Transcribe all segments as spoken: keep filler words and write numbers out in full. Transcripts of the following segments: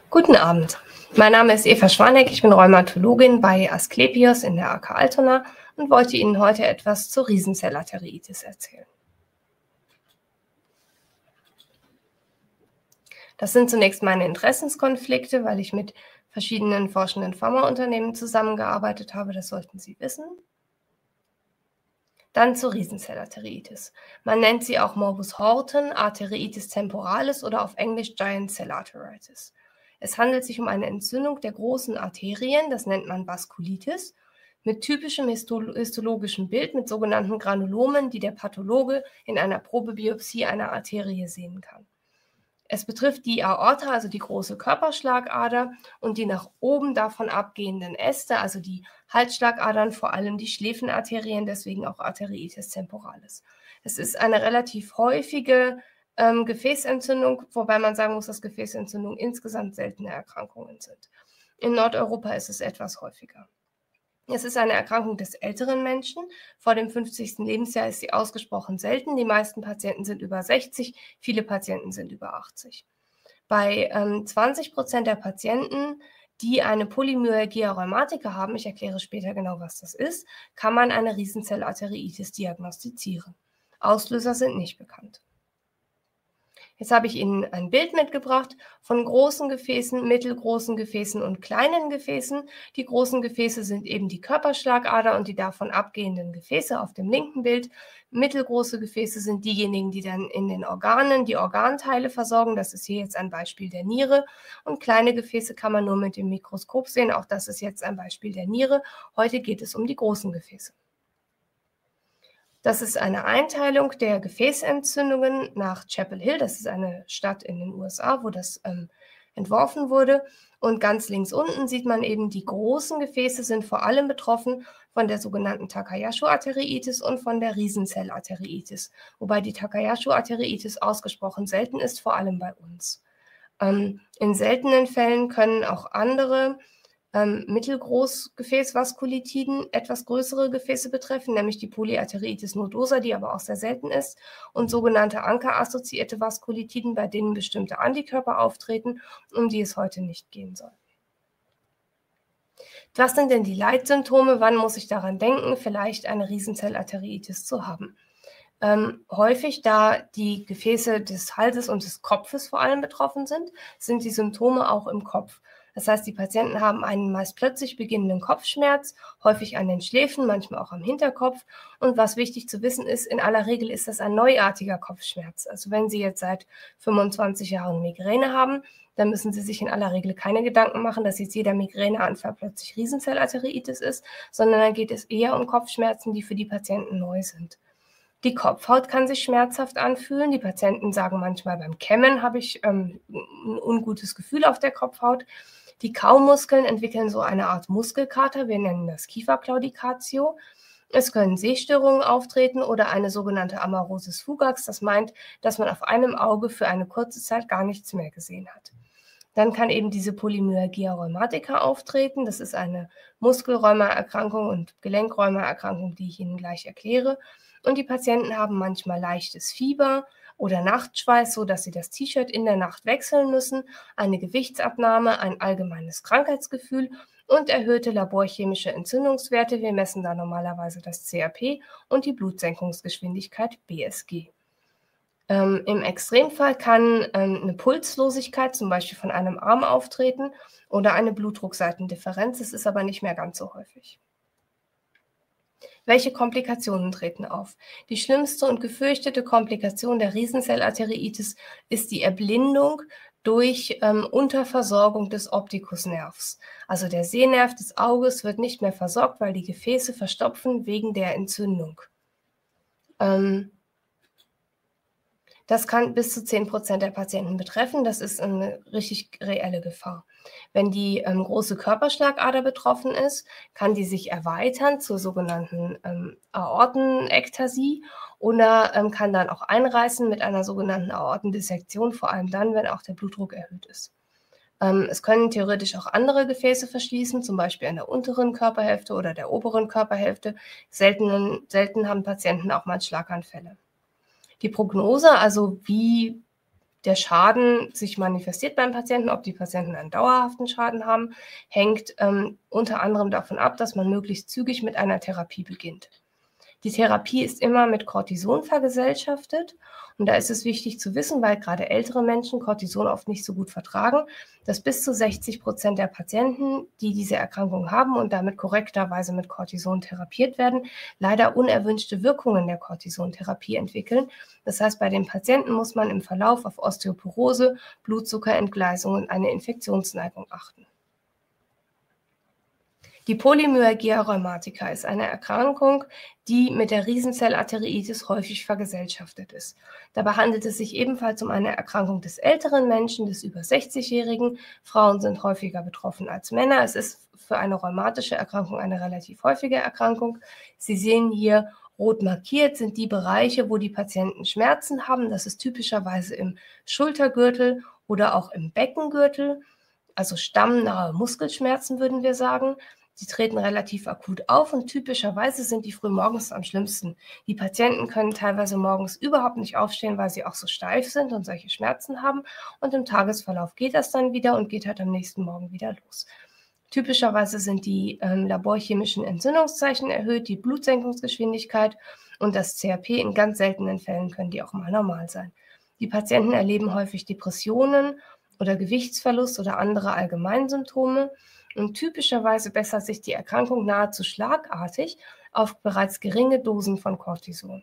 Guten Abend. Mein Name ist Eva Schwaneck, ich bin Rheumatologin bei Asklepios in der A K Altona und wollte Ihnen heute etwas zur Riesenzellarteriitis erzählen. Das sind zunächst meine Interessenskonflikte, weil ich mit verschiedenen forschenden Pharmaunternehmen zusammengearbeitet habe, das sollten Sie wissen. Dann zur Riesenzellarteriitis. Man nennt sie auch Morbus Horton, Arteriitis temporalis oder auf Englisch Giant Cell Arteritis. Es handelt sich um eine Entzündung der großen Arterien, das nennt man Vaskulitis, mit typischem histologischen Bild mit sogenannten Granulomen, die der Pathologe in einer Probebiopsie einer Arterie sehen kann. Es betrifft die Aorta, also die große Körperschlagader, und die nach oben davon abgehenden Äste, also die Halsschlagadern, vor allem die Schläfenarterien, deswegen auch Arteriitis temporalis. Es ist eine relativ häufige ähm, Gefäßentzündung, wobei man sagen muss, dass Gefäßentzündungen insgesamt seltene Erkrankungen sind. In Nordeuropa ist es etwas häufiger. Es ist eine Erkrankung des älteren Menschen. Vor dem fünfzigsten Lebensjahr ist sie ausgesprochen selten. Die meisten Patienten sind über sechzig, viele Patienten sind über achtzig. Bei ähm, zwanzig Prozent der Patienten, die eine Polymyalgia rheumatica haben, ich erkläre später genau, was das ist, kann man eine Riesenzellarteriitis diagnostizieren. Auslöser sind nicht bekannt. Jetzt habe ich Ihnen ein Bild mitgebracht von großen Gefäßen, mittelgroßen Gefäßen und kleinen Gefäßen. Die großen Gefäße sind eben die Körperschlagader und die davon abgehenden Gefäße auf dem linken Bild. Mittelgroße Gefäße sind diejenigen, die dann in den Organen die Organteile versorgen. Das ist hier jetzt ein Beispiel der Niere. Und kleine Gefäße kann man nur mit dem Mikroskop sehen. Auch das ist jetzt ein Beispiel der Niere. Heute geht es um die großen Gefäße. Das ist eine Einteilung der Gefäßentzündungen nach Chapel Hill. Das ist eine Stadt in den U S A, wo das ähm, entworfen wurde. Und ganz links unten sieht man eben, die großen Gefäße sind vor allem betroffen von der sogenannten Takayasu-Arteriitis und von der Riesenzellarteriitis. Wobei die Takayasu-Arteriitis ausgesprochen selten ist, vor allem bei uns. Ähm, in seltenen Fällen können auch andere Ähm, Mittelgroßgefäßvaskulitiden etwas größere Gefäße betreffen, nämlich die Polyarteriitis nodosa, die aber auch sehr selten ist, und sogenannte Anker-assoziierte Vaskulitiden, bei denen bestimmte Antikörper auftreten, um die es heute nicht gehen soll. Was sind denn die Leitsymptome? Wann muss ich daran denken, vielleicht eine Riesenzellarteriitis zu haben? Ähm, häufig, da die Gefäße des Halses und des Kopfes vor allem betroffen sind, sind die Symptome auch im Kopf. Das heißt, die Patienten haben einen meist plötzlich beginnenden Kopfschmerz, häufig an den Schläfen, manchmal auch am Hinterkopf. Und was wichtig zu wissen ist, in aller Regel ist das ein neuartiger Kopfschmerz. Also wenn Sie jetzt seit fünfundzwanzig Jahren Migräne haben, dann müssen Sie sich in aller Regel keine Gedanken machen, dass jetzt jeder Migräneanfall plötzlich Riesenzellarteriitis ist, sondern dann geht es eher um Kopfschmerzen, die für die Patienten neu sind. Die Kopfhaut kann sich schmerzhaft anfühlen. Die Patienten sagen manchmal, beim Kämmen habe ich ähm, ein ungutes Gefühl auf der Kopfhaut. Die Kaumuskeln entwickeln so eine Art Muskelkater, wir nennen das Kieferklaudikatio. Es können Sehstörungen auftreten oder eine sogenannte Amarosis fugax. Das meint, dass man auf einem Auge für eine kurze Zeit gar nichts mehr gesehen hat. Dann kann eben diese Polymyalgia rheumatica auftreten. Das ist eine Muskelrheumaerkrankung und Gelenkrheumaerkrankung, die ich Ihnen gleich erkläre. Und die Patienten haben manchmal leichtes Fieber oder Nachtschweiß, so dass sie das T-Shirt in der Nacht wechseln müssen, eine Gewichtsabnahme, ein allgemeines Krankheitsgefühl und erhöhte laborchemische Entzündungswerte. Wir messen da normalerweise das C R P und die Blutsenkungsgeschwindigkeit B S G. Ähm, Im Extremfall kann ähm, eine Pulslosigkeit zum Beispiel von einem Arm auftreten oder eine Blutdruckseitendifferenz. Das ist aber nicht mehr ganz so häufig. Welche Komplikationen treten auf? Die schlimmste und gefürchtete Komplikation der Riesenzellarteriitis ist die Erblindung durch ähm, Unterversorgung des Optikusnervs. Also der Sehnerv des Auges wird nicht mehr versorgt, weil die Gefäße verstopfen wegen der Entzündung. Ähm, Das kann bis zu zehn Prozent der Patienten betreffen. Das ist eine richtig reelle Gefahr. Wenn die ähm, große Körperschlagader betroffen ist, kann die sich erweitern zur sogenannten ähm, Aortenektasie oder ähm, kann dann auch einreißen mit einer sogenannten Aortendissektion, vor allem dann, wenn auch der Blutdruck erhöht ist. Ähm, es können theoretisch auch andere Gefäße verschließen, zum Beispiel an der unteren Körperhälfte oder der oberen Körperhälfte. Selten, selten haben Patienten auch mal Schlaganfälle. Die Prognose, also wie der Schaden sich manifestiert beim Patienten, ob die Patienten einen dauerhaften Schaden haben, hängt ähm, unter anderem davon ab, dass man möglichst zügig mit einer Therapie beginnt. Die Therapie ist immer mit Cortison vergesellschaftet und da ist es wichtig zu wissen, weil gerade ältere Menschen Cortison oft nicht so gut vertragen, dass bis zu sechzig Prozent der Patienten, die diese Erkrankung haben und damit korrekterweise mit Cortison therapiert werden, leider unerwünschte Wirkungen der Cortisontherapie entwickeln. Das heißt, bei den Patienten muss man im Verlauf auf Osteoporose, Blutzuckerentgleisung und eine Infektionsneigung achten. Die Polymyalgia rheumatica ist eine Erkrankung, die mit der Riesenzellarteriitis häufig vergesellschaftet ist. Dabei handelt es sich ebenfalls um eine Erkrankung des älteren Menschen, des über sechzigjährigen. Frauen sind häufiger betroffen als Männer. Es ist für eine rheumatische Erkrankung eine relativ häufige Erkrankung. Sie sehen hier rot markiert sind die Bereiche, wo die Patienten Schmerzen haben. Das ist typischerweise im Schultergürtel oder auch im Beckengürtel, also stammnahe Muskelschmerzen würden wir sagen. Die treten relativ akut auf und typischerweise sind die frühmorgens am schlimmsten. Die Patienten können teilweise morgens überhaupt nicht aufstehen, weil sie auch so steif sind und solche Schmerzen haben. Und im Tagesverlauf geht das dann wieder und geht halt am nächsten Morgen wieder los. Typischerweise sind die ähm, laborchemischen Entzündungszeichen erhöht, die Blutsenkungsgeschwindigkeit und das C R P. In ganz seltenen Fällen können die auch mal normal sein. Die Patienten erleben häufig Depressionen oder Gewichtsverlust oder andere Allgemeinsymptome. Und typischerweise bessert sich die Erkrankung nahezu schlagartig auf bereits geringe Dosen von Cortison.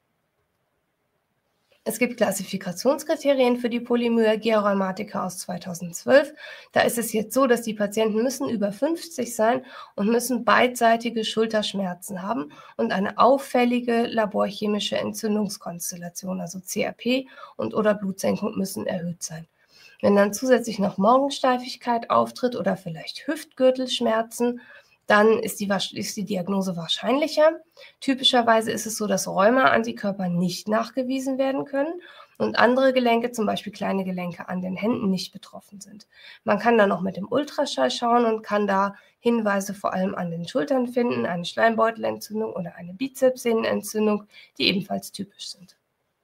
Es gibt Klassifikationskriterien für die Polymyalgia rheumatica aus zweitausendzwölf. Da ist es jetzt so, dass die Patienten müssen über fünfzig sein und müssen beidseitige Schulterschmerzen haben und eine auffällige laborchemische Entzündungskonstellation, also C R P und oder Blutsenkung müssen erhöht sein. Wenn dann zusätzlich noch Morgensteifigkeit auftritt oder vielleicht Hüftgürtelschmerzen, dann ist die, ist die Diagnose wahrscheinlicher. Typischerweise ist es so, dass Rheuma-Antikörper nicht nachgewiesen werden können und andere Gelenke, zum Beispiel kleine Gelenke an den Händen, nicht betroffen sind. Man kann dann noch mit dem Ultraschall schauen und kann da Hinweise vor allem an den Schultern finden, eine Schleimbeutelentzündung oder eine Bizepssehnenentzündung, die ebenfalls typisch sind.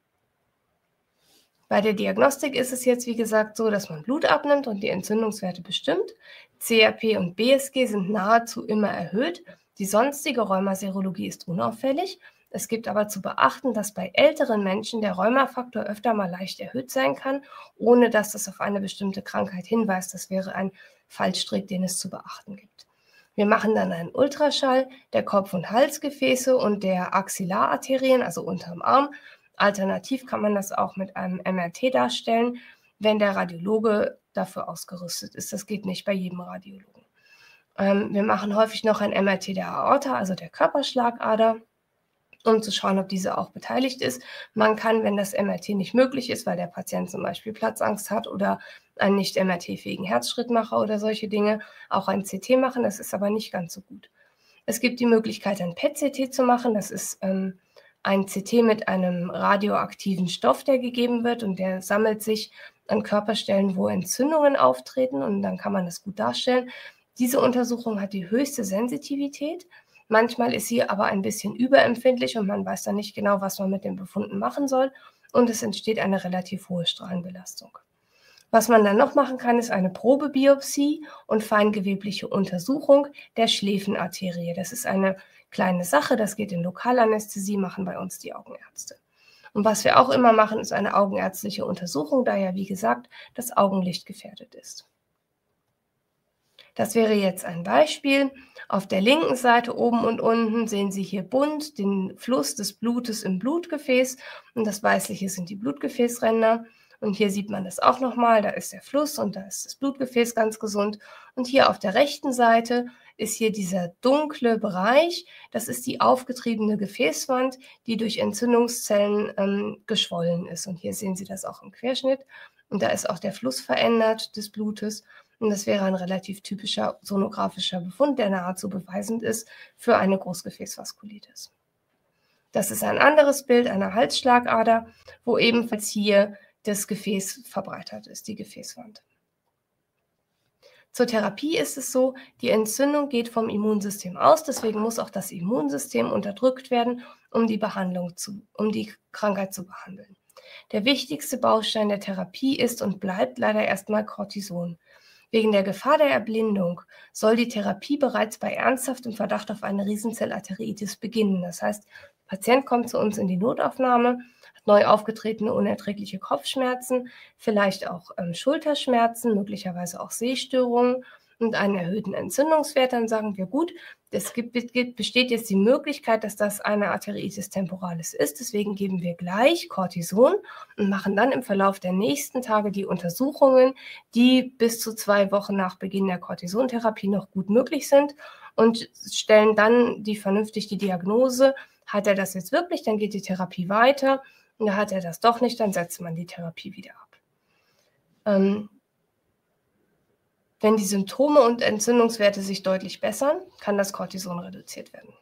Bei der Diagnostik ist es jetzt, wie gesagt, so, dass man Blut abnimmt und die Entzündungswerte bestimmt. C R P und B S G sind nahezu immer erhöht. Die sonstige Rheumaserologie ist unauffällig. Es gibt aber zu beachten, dass bei älteren Menschen der Rheumafaktor öfter mal leicht erhöht sein kann, ohne dass das auf eine bestimmte Krankheit hinweist. Das wäre ein Fallstrick, den es zu beachten gibt. Wir machen dann einen Ultraschall der Kopf- und Halsgefäße und der Axillararterien, also unterm Arm. Alternativ kann man das auch mit einem M R T darstellen, wenn der Radiologe dafür ausgerüstet ist. Das geht nicht bei jedem Radiologen. Ähm, wir machen häufig noch ein M R T der Aorta, also der Körperschlagader, um zu schauen, ob diese auch beteiligt ist. Man kann, wenn das M R T nicht möglich ist, weil der Patient zum Beispiel Platzangst hat oder einen nicht M R T-fähigen Herzschrittmacher oder solche Dinge, auch ein C T machen. Das ist aber nicht ganz so gut. Es gibt die Möglichkeit, ein P E T C T zu machen. Das ist ähm, ein C T mit einem radioaktiven Stoff, der gegeben wird und der sammelt sich an Körperstellen, wo Entzündungen auftreten und dann kann man das gut darstellen. Diese Untersuchung hat die höchste Sensitivität. Manchmal ist sie aber ein bisschen überempfindlich und man weiß dann nicht genau, was man mit den Befunden machen soll und es entsteht eine relativ hohe Strahlenbelastung. Was man dann noch machen kann, ist eine Probebiopsie und feingewebliche Untersuchung der Schläfenarterie. Das ist eine kleine Sache, das geht in Lokalanästhesie, machen bei uns die Augenärzte. Und was wir auch immer machen, ist eine augenärztliche Untersuchung, da ja, wie gesagt, das Augenlicht gefährdet ist. Das wäre jetzt ein Beispiel. Auf der linken Seite oben und unten sehen Sie hier bunt den Fluss des Blutes im Blutgefäß und das Weißliche sind die Blutgefäßränder. Und hier sieht man das auch nochmal, da ist der Fluss und da ist das Blutgefäß ganz gesund. Und hier auf der rechten Seite ist hier dieser dunkle Bereich, das ist die aufgetriebene Gefäßwand, die durch Entzündungszellen ähm, geschwollen ist. Und hier sehen Sie das auch im Querschnitt. Und da ist auch der Fluss verändert des Blutes. Und das wäre ein relativ typischer sonografischer Befund, der nahezu beweisend ist für eine Großgefäßvaskulitis. Das ist ein anderes Bild einer Halsschlagader, wo ebenfalls hier das Gefäß verbreitert ist, die Gefäßwand. Zur Therapie ist es so, die Entzündung geht vom Immunsystem aus, deswegen muss auch das Immunsystem unterdrückt werden, um die Behandlung zu, um die Krankheit zu behandeln. Der wichtigste Baustein der Therapie ist und bleibt leider erstmal Cortison. Wegen der Gefahr der Erblindung soll die Therapie bereits bei ernsthaftem Verdacht auf eine Riesenzellarteriitis beginnen. Das heißt, der Patient kommt zu uns in die Notaufnahme, hat neu aufgetretene unerträgliche Kopfschmerzen, vielleicht auch ähm, Schulterschmerzen, möglicherweise auch Sehstörungen und einen erhöhten Entzündungswert. Dann sagen wir, gut, es gibt, besteht jetzt die Möglichkeit, dass das eine Arteriitis temporalis ist. Deswegen geben wir gleich Cortison und machen dann im Verlauf der nächsten Tage die Untersuchungen, die bis zu zwei Wochen nach Beginn der Cortisontherapie noch gut möglich sind und stellen dann die vernünftig die Diagnose. Hat er das jetzt wirklich, dann geht die Therapie weiter. Und hat er das doch nicht, dann setzt man die Therapie wieder ab. Ähm, Wenn die Symptome und Entzündungswerte sich deutlich bessern, kann das Cortison reduziert werden.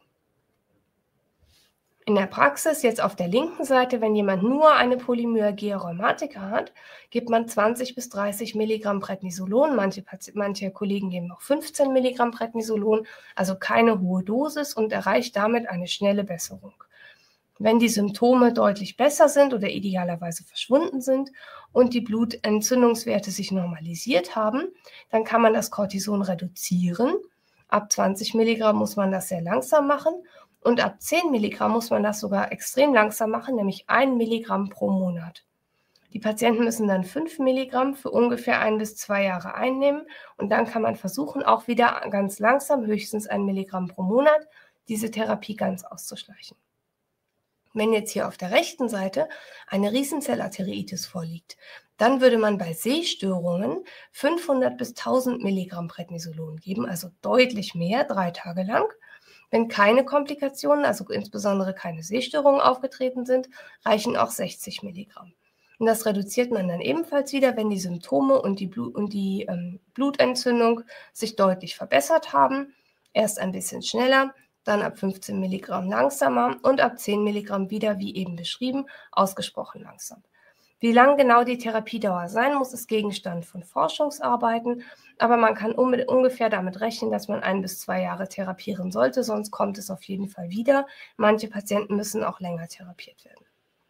In der Praxis, jetzt auf der linken Seite, wenn jemand nur eine Polymyalgia rheumatica hat, gibt man zwanzig bis dreißig Milligramm Prednisolon. Manche, manche Kollegen geben noch fünfzehn Milligramm Prednisolon, also keine hohe Dosis und erreicht damit eine schnelle Besserung. Wenn die Symptome deutlich besser sind oder idealerweise verschwunden sind und die Blutentzündungswerte sich normalisiert haben, dann kann man das Cortison reduzieren. Ab zwanzig Milligramm muss man das sehr langsam machen und ab zehn Milligramm muss man das sogar extrem langsam machen, nämlich ein Milligramm pro Monat. Die Patienten müssen dann fünf Milligramm für ungefähr ein bis zwei Jahre einnehmen und dann kann man versuchen, auch wieder ganz langsam, höchstens ein Milligramm pro Monat, diese Therapie ganz auszuschleichen. Wenn jetzt hier auf der rechten Seite eine Riesenzellarteriitis vorliegt, dann würde man bei Sehstörungen fünfhundert bis tausend Milligramm Prednisolon geben, also deutlich mehr, drei Tage lang. Wenn keine Komplikationen, also insbesondere keine Sehstörungen aufgetreten sind, reichen auch sechzig Milligramm. Und das reduziert man dann ebenfalls wieder, wenn die Symptome und die, Blut, und die ähm, Blutentzündung sich deutlich verbessert haben. Erst ein bisschen schneller, dann ab fünfzehn Milligramm langsamer und ab zehn Milligramm wieder, wie eben beschrieben, ausgesprochen langsam. Wie lang genau die Therapiedauer sein muss, ist Gegenstand von Forschungsarbeiten, aber man kann ungefähr damit rechnen, dass man ein bis zwei Jahre therapieren sollte, sonst kommt es auf jeden Fall wieder. Manche Patienten müssen auch länger therapiert werden.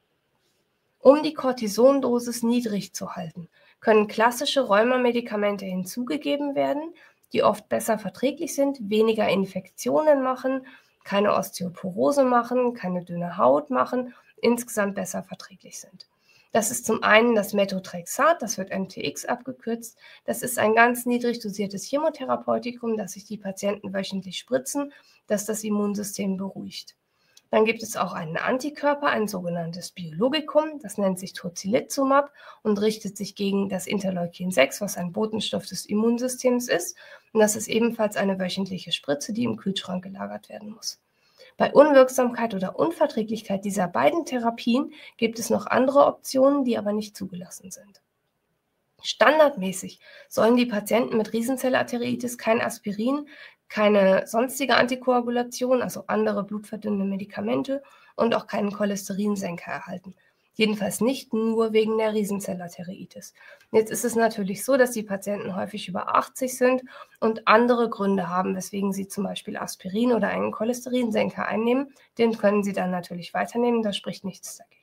Um die Cortisondosis niedrig zu halten, können klassische Rheumamedikamente hinzugegeben werden, die oft besser verträglich sind, weniger Infektionen machen, keine Osteoporose machen, keine dünne Haut machen, insgesamt besser verträglich sind. Das ist zum einen das Methotrexat, das wird M T X abgekürzt. Das ist ein ganz niedrig dosiertes Chemotherapeutikum, das sich die Patienten wöchentlich spritzen, das das Immunsystem beruhigt. Dann gibt es auch einen Antikörper, ein sogenanntes Biologikum, das nennt sich Tocilizumab und richtet sich gegen das Interleukin sechs, was ein Botenstoff des Immunsystems ist. Und das ist ebenfalls eine wöchentliche Spritze, die im Kühlschrank gelagert werden muss. Bei Unwirksamkeit oder Unverträglichkeit dieser beiden Therapien gibt es noch andere Optionen, die aber nicht zugelassen sind. Standardmäßig sollen die Patienten mit Riesenzellarteriitis kein Aspirin, keine sonstige Antikoagulation, also andere blutverdünnende Medikamente und auch keinen Cholesterinsenker erhalten. Jedenfalls nicht nur wegen der Riesenzellarteriitis. Jetzt ist es natürlich so, dass die Patienten häufig über achtzig sind und andere Gründe haben, weswegen sie zum Beispiel Aspirin oder einen Cholesterinsenker einnehmen. Den können sie dann natürlich weiternehmen, da spricht nichts dagegen.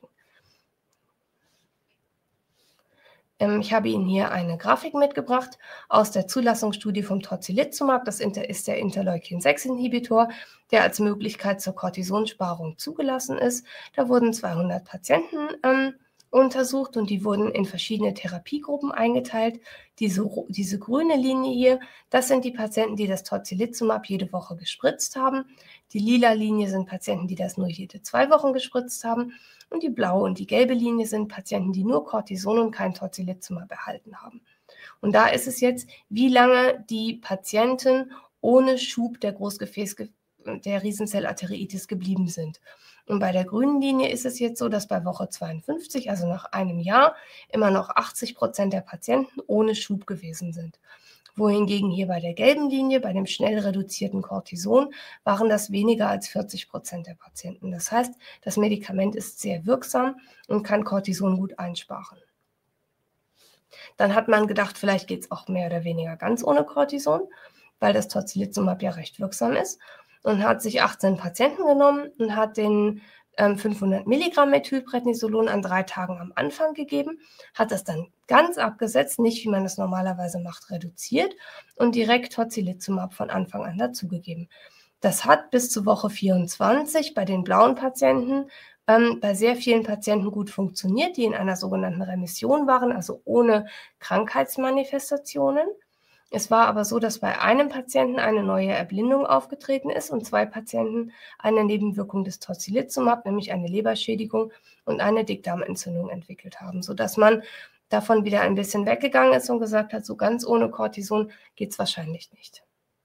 Ich habe Ihnen hier eine Grafik mitgebracht aus der Zulassungsstudie vom Tocilizumab. Das ist der Interleukin sechs Inhibitor, der als Möglichkeit zur Cortisonsparung zugelassen ist. Da wurden zweihundert Patienten ähm, untersucht und die wurden in verschiedene Therapiegruppen eingeteilt. Diese, diese grüne Linie hier, das sind die Patienten, die das Tocilizumab jede Woche gespritzt haben. Die lila Linie sind Patienten, die das nur jede zwei Wochen gespritzt haben. Und die blaue und die gelbe Linie sind Patienten, die nur Cortison und kein Tocilizumab erhalten haben. Und da ist es jetzt, wie lange die Patienten ohne Schub der Großgefäß, der Riesenzellarteriitis geblieben sind. Und bei der grünen Linie ist es jetzt so, dass bei Woche zweiundfünfzig, also nach einem Jahr, immer noch achtzig Prozent der Patienten ohne Schub gewesen sind. Wohingegen hier bei der gelben Linie, bei dem schnell reduzierten Cortison, waren das weniger als vierzig Prozent der Patienten. Das heißt, das Medikament ist sehr wirksam und kann Cortison gut einsparen. Dann hat man gedacht, vielleicht geht es auch mehr oder weniger ganz ohne Cortison, weil das Tocilizumab ja recht wirksam ist, und hat sich achtzehn Patienten genommen und hat den ähm, fünfhundert Milligramm Methylprednisolon an drei Tagen am Anfang gegeben, hat das dann ganz abgesetzt, nicht wie man das normalerweise macht, reduziert und direkt Tocilizumab von Anfang an dazugegeben. Das hat bis zur Woche vierundzwanzig bei den blauen Patienten ähm, bei sehr vielen Patienten gut funktioniert, die in einer sogenannten Remission waren, also ohne Krankheitsmanifestationen. Es war aber so, dass bei einem Patienten eine neue Erblindung aufgetreten ist und zwei Patienten eine Nebenwirkung des Tocilizumab, nämlich eine Leberschädigung und eine Dickdarmentzündung entwickelt haben, sodass man davon wieder ein bisschen weggegangen ist und gesagt hat, so ganz ohne Cortison geht es wahrscheinlich nicht.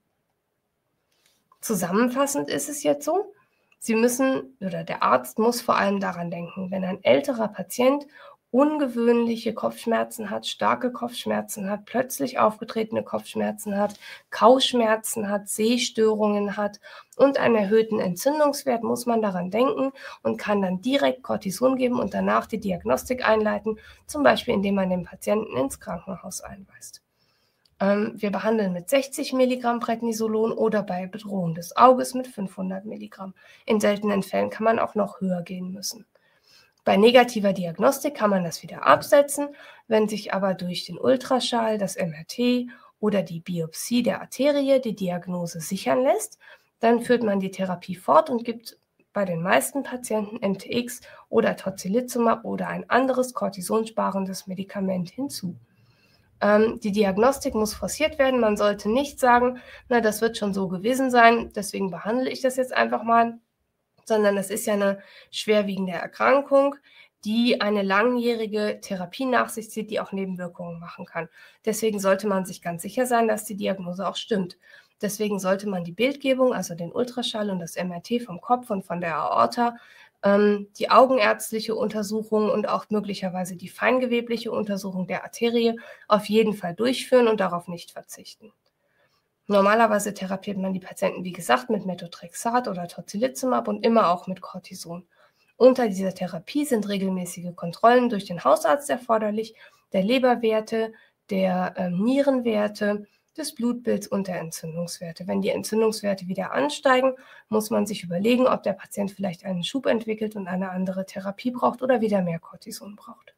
Zusammenfassend ist es jetzt so, Sie müssen oder der Arzt muss vor allem daran denken, wenn ein älterer Patient ungewöhnliche Kopfschmerzen hat, starke Kopfschmerzen hat, plötzlich aufgetretene Kopfschmerzen hat, Kauschmerzen hat, Sehstörungen hat und einen erhöhten Entzündungswert, muss man daran denken und kann dann direkt Cortison geben und danach die Diagnostik einleiten, zum Beispiel indem man den Patienten ins Krankenhaus einweist. Ähm, wir behandeln mit sechzig Milligramm Prednisolon oder bei Bedrohung des Auges mit fünfhundert Milligramm. In seltenen Fällen kann man auch noch höher gehen müssen. Bei negativer Diagnostik kann man das wieder absetzen. Wenn sich aber durch den Ultraschall, das M R T oder die Biopsie der Arterie die Diagnose sichern lässt, dann führt man die Therapie fort und gibt bei den meisten Patienten M T X oder Tocilizumab oder ein anderes kortisonsparendes Medikament hinzu. Ähm, die Diagnostik muss forciert werden. Man sollte nicht sagen, na, das wird schon so gewesen sein, deswegen behandle ich das jetzt einfach mal, sondern das ist ja eine schwerwiegende Erkrankung, die eine langjährige Therapie nach sich zieht, die auch Nebenwirkungen machen kann. Deswegen sollte man sich ganz sicher sein, dass die Diagnose auch stimmt. Deswegen sollte man die Bildgebung, also den Ultraschall und das M R T vom Kopf und von der Aorta, ähm, die augenärztliche Untersuchung und auch möglicherweise die feingewebliche Untersuchung der Arterie auf jeden Fall durchführen und darauf nicht verzichten. Normalerweise therapiert man die Patienten, wie gesagt, mit Methotrexat oder Tocilizumab und immer auch mit Cortison. Unter dieser Therapie sind regelmäßige Kontrollen durch den Hausarzt erforderlich, der Leberwerte, der äh, Nierenwerte, des Blutbilds und der Entzündungswerte. Wenn die Entzündungswerte wieder ansteigen, muss man sich überlegen, ob der Patient vielleicht einen Schub entwickelt und eine andere Therapie braucht oder wieder mehr Cortison braucht.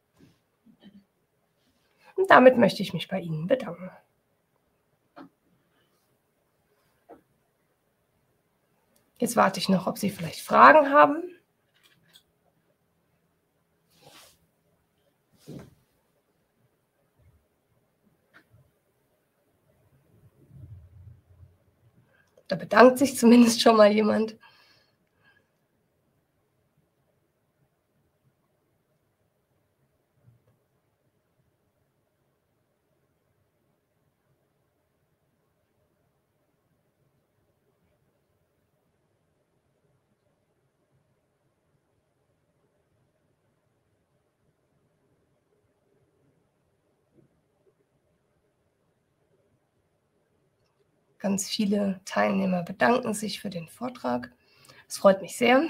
Und damit möchte ich mich bei Ihnen bedanken. Jetzt warte ich noch, ob Sie vielleicht Fragen haben. Da bedankt sich zumindest schon mal jemand. Ganz viele Teilnehmer bedanken sich für den Vortrag. Es freut mich sehr.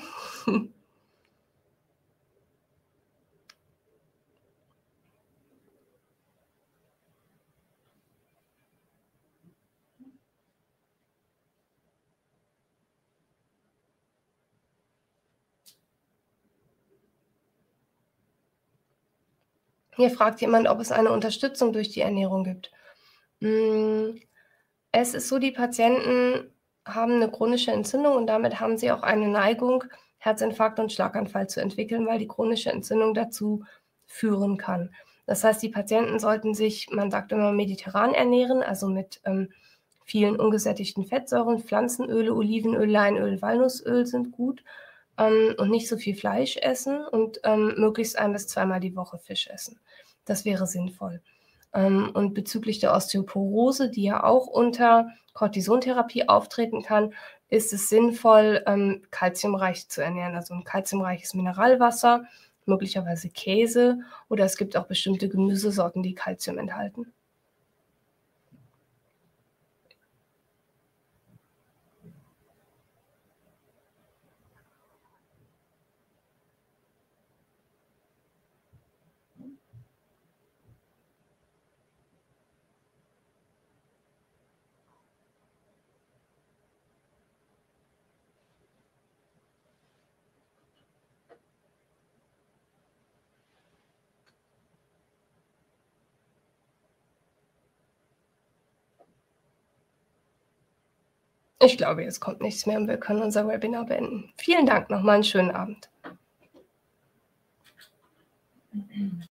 Hier fragt jemand, ob es eine Unterstützung durch die Ernährung gibt. Es ist so, die Patienten haben eine chronische Entzündung und damit haben sie auch eine Neigung, Herzinfarkt und Schlaganfall zu entwickeln, weil die chronische Entzündung dazu führen kann. Das heißt, die Patienten sollten sich, man sagt immer, mediterran ernähren, also mit ähm, vielen ungesättigten Fettsäuren, Pflanzenöle, Olivenöl, Leinöl, Walnussöl sind gut ähm, und nicht so viel Fleisch essen und ähm, möglichst ein- bis zweimal die Woche Fisch essen. Das wäre sinnvoll. Ähm, und bezüglich der Osteoporose, die ja auch unter Cortisontherapie auftreten kann, ist es sinnvoll, ähm, kalziumreich zu ernähren, also ein kalziumreiches Mineralwasser, möglicherweise Käse oder es gibt auch bestimmte Gemüsesorten, die Kalzium enthalten. Ich glaube, jetzt kommt nichts mehr und wir können unser Webinar beenden. Vielen Dank nochmal, einen schönen Abend.